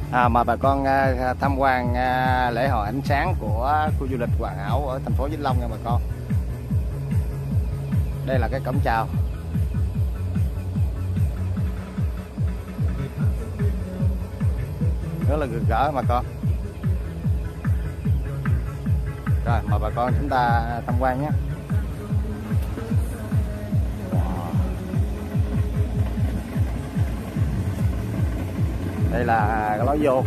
Mời bà con tham quan lễ hội ánh sáng của khu du lịch Hoàn Hảo ở thành phố Vĩnh Long nha bà con. Đây là cái cổng chào. Rất là rực rỡ bà con. Rồi mời bà con chúng ta tham quan nhé. Đây là cái lối vô.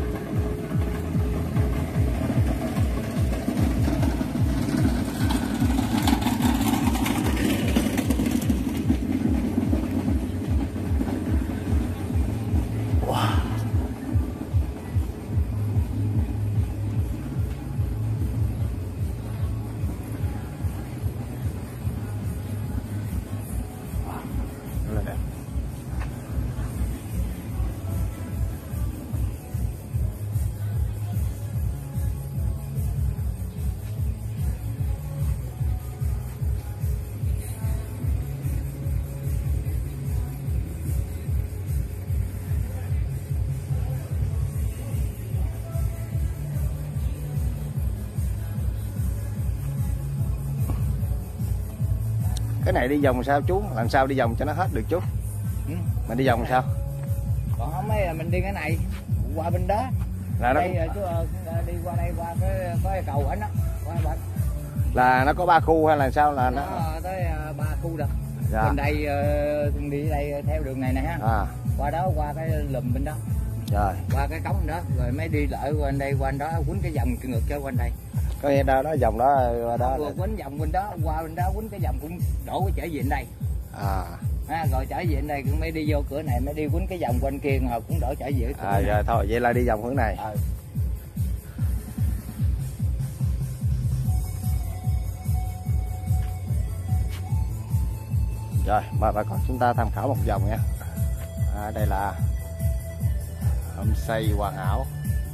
Rất là đẹp. Cái này đi vòng sao chú? Làm sao đi vòng cho nó hết được chú? Mình đi vòng sao? Còn không ấy mình đi cái này qua bên đó. Là nó đây chú đi qua đây qua cái cầu ảnh đó. Qua bên. Là nó có 3 khu hay là sao là nó tới 3 khu rồi. Dạ. Bên đây đi đây theo đường này nè ha. Qua đó qua cái lùm bên đó. Rồi. Qua cái cống đó rồi mới đi lại qua đây qua đó quýnh cái vòng ngược cho quanh đây. Có nghe đâu đó vòng đó qua đó. Vừa quýnh vòng bên đó qua bên đó quýnh cái vòng cũng đổ trở về bên đây. Rồi trở về bên đây cũng mới đi vô cửa này mới đi quýnh cái vòng quanh kia rồi cũng đổ trở về. Rồi thôi vậy là đi vòng hướng này. Rồi mời bà con chúng ta tham khảo một vòng nha. Đây là homestay Hoàn Hảo.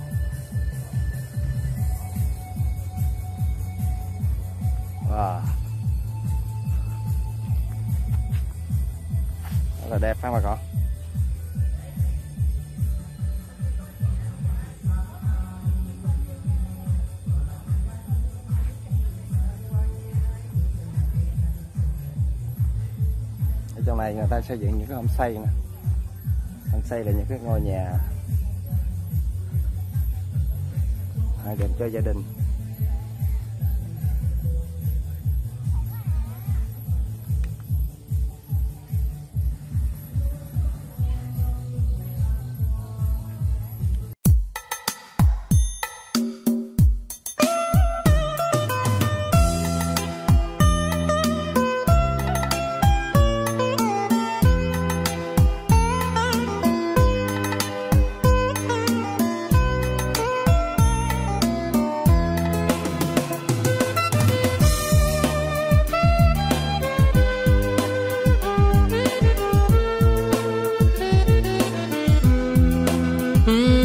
Wow. Rất là đẹp ha bà con. Ở trong này người ta xây dựng những cái homestay nè. Homestay là những cái ngôi nhà dành cho gia đình. Mm.